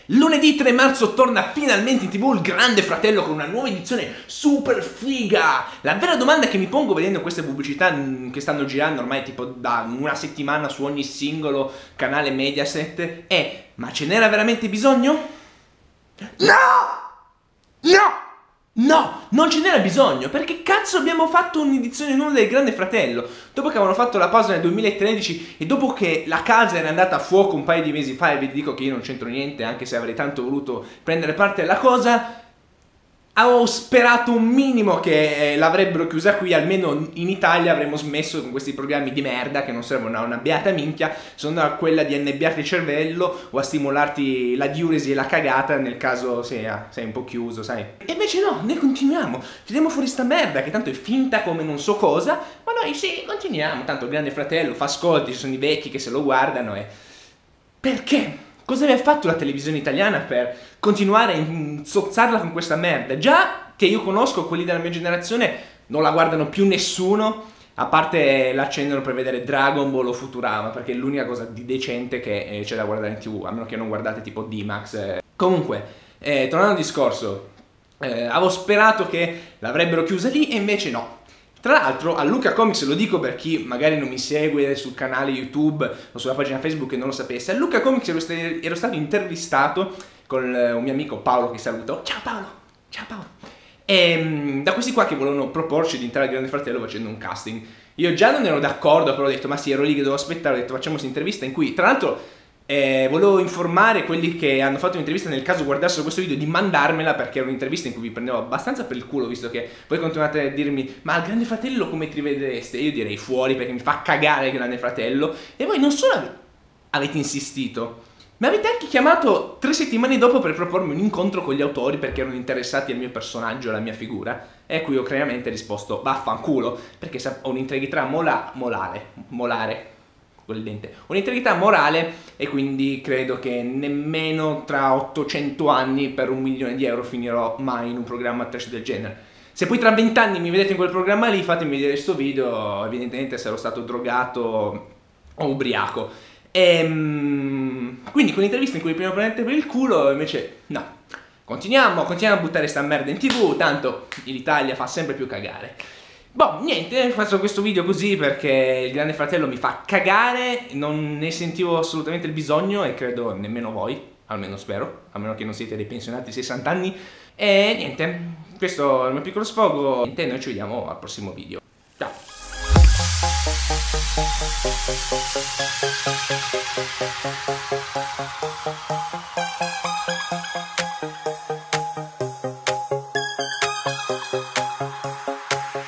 Lunedì 3 marzo torna finalmente in TV il Grande Fratello con una nuova edizione super figa. La vera domanda che mi pongo vedendo queste pubblicità che stanno girando ormai tipo da una settimana su ogni singolo canale Mediaset è: ma ce n'era veramente bisogno? No, non ce n'era bisogno, perché cazzo abbiamo fatto un'edizione nuova del Grande Fratello? Dopo che avevano fatto la pausa nel 2013 e dopo che la casa era andata a fuoco un paio di mesi fa, e vi dico che io non c'entro niente, anche se avrei tanto voluto prendere parte alla cosa, avevo sperato un minimo che l'avrebbero chiusa qui, almeno in Italia avremmo smesso con questi programmi di merda che non servono a una beata minchia, sono a quella di annebbiarti il cervello o a stimolarti la diuresi e la cagata nel caso sei un po' chiuso, sai. E invece no, noi continuiamo, tiriamo fuori sta merda che tanto è finta come non so cosa, ma noi sì, continuiamo, tanto il Grande Fratello fa ascolti, ci sono i vecchi che se lo guardano e... Perché? Cosa aveva fatto la televisione italiana per continuare a insozzarla con questa merda? Già che io conosco quelli della mia generazione non la guardano più nessuno, a parte l'accendono per vedere Dragon Ball o Futurama, perché è l'unica cosa di decente che c'è da guardare in TV, a meno che non guardate tipo D-Max. Comunque, tornando al discorso, avevo sperato che l'avrebbero chiusa lì e invece no. Tra l'altro a Luca Comics, lo dico per chi magari non mi segue sul canale YouTube o sulla pagina Facebook e non lo sapesse, a Luca Comics ero stato intervistato con un mio amico Paolo, che saluto. Ciao Paolo! Ciao Paolo! E da questi qua che volevano proporci di entrare al Grande Fratello facendo un casting. Io già non ero d'accordo, però ho detto ma sì, ero lì che dovevo aspettare, ho detto facciamo questa intervista in cui, tra l'altro... volevo informare quelli che hanno fatto un'intervista, nel caso guardassero questo video, di mandarmela, perché era un'intervista in cui vi prendevo abbastanza per il culo, visto che voi continuate a dirmi ma al Grande Fratello come ti rivedreste? Io direi fuori, perché mi fa cagare il Grande Fratello. E voi non solo avete insistito, ma avete anche chiamato 3 settimane dopo per propormi un incontro con gli autori perché erano interessati al mio personaggio, alla mia figura, e a cui ho chiaramente risposto vaffanculo, perché ho un'integrità molare, quel dente, un'integrità morale, e quindi credo che nemmeno tra 800 anni per 1 milione di euro finirò mai in un programma trash del genere. Se poi tra 20 anni mi vedete in quel programma lì, fatemi vedere questo video, evidentemente sarò stato drogato o ubriaco. Quindi quell'intervista in cui prima prendete per il culo, invece no. Continuiamo a buttare sta merda in TV, tanto l'Italia fa sempre più cagare. Boh, niente, faccio questo video così perché il Grande Fratello mi fa cagare, non ne sentivo assolutamente il bisogno e credo nemmeno voi, almeno spero, a meno che non siete dei pensionati di 60 anni. E niente, questo è il mio piccolo sfogo, niente, noi ci vediamo al prossimo video. Ciao!